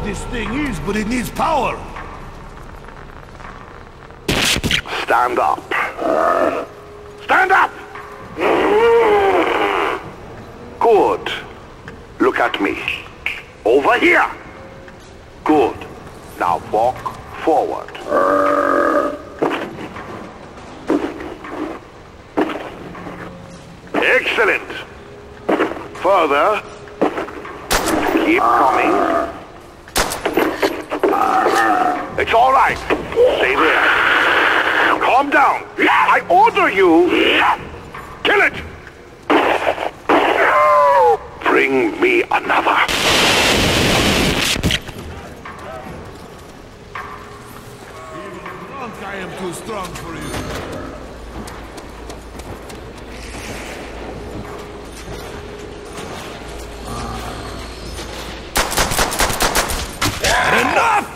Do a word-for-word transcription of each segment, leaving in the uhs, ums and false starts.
this thing is, but it needs power. Stand up. Stand up! Good. Look at me. Over here. Good. Now walk forward. Excellent. Further. Keep coming. It's all right. Stay there. Calm down. I order you. Kill it. Bring me another. I am too strong for you. Enough!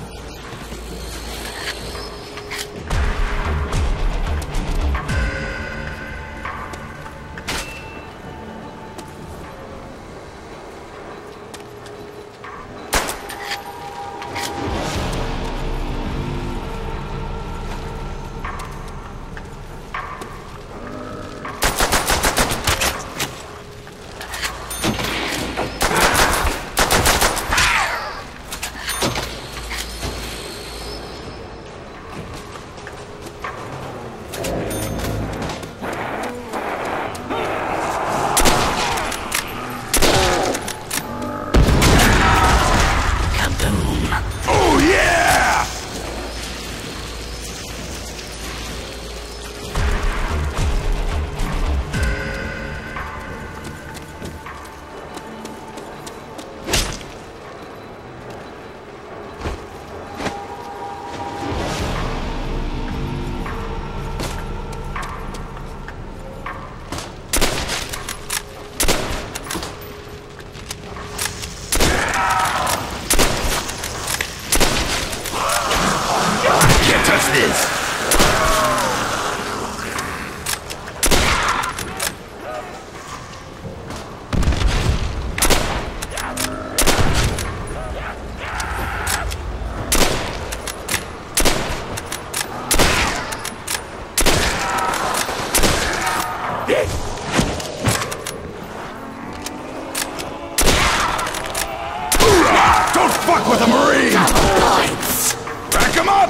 Don't fuck with a Marine! Back him up!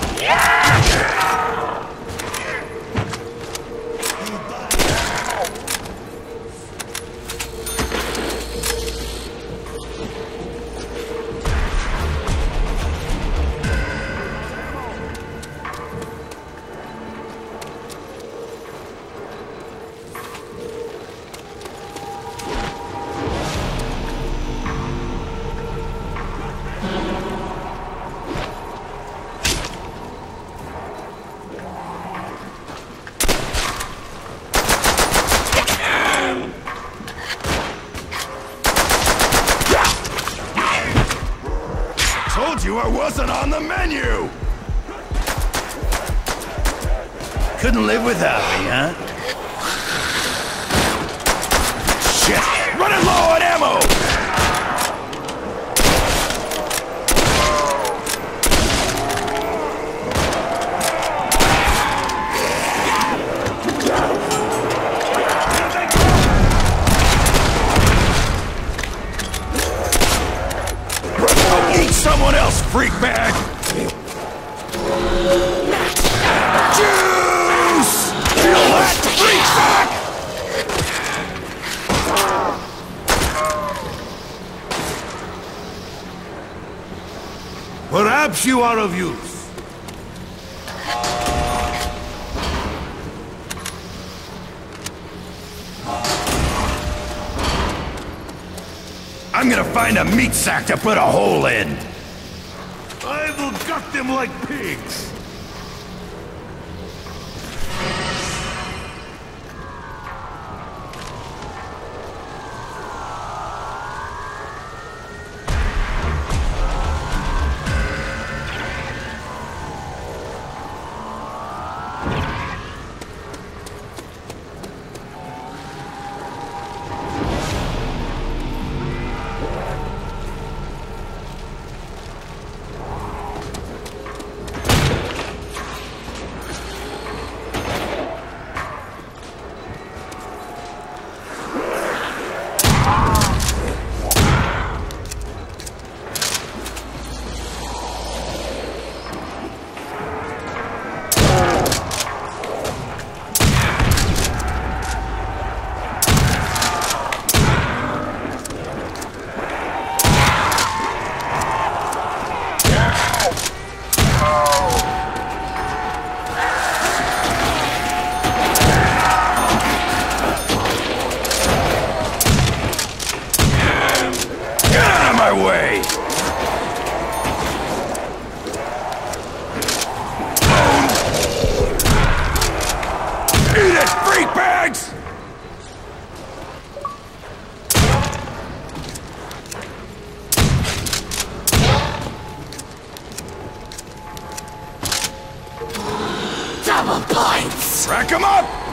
Told you I wasn't on the menu! Couldn't live without me, huh? Shit! Running low on ammo! Eat someone else, freak bag! Juice! Feel that, freak bag! Perhaps you are of use. I'm gonna find a meat sack to put a hole in! I will gut them like pigs. Back him up!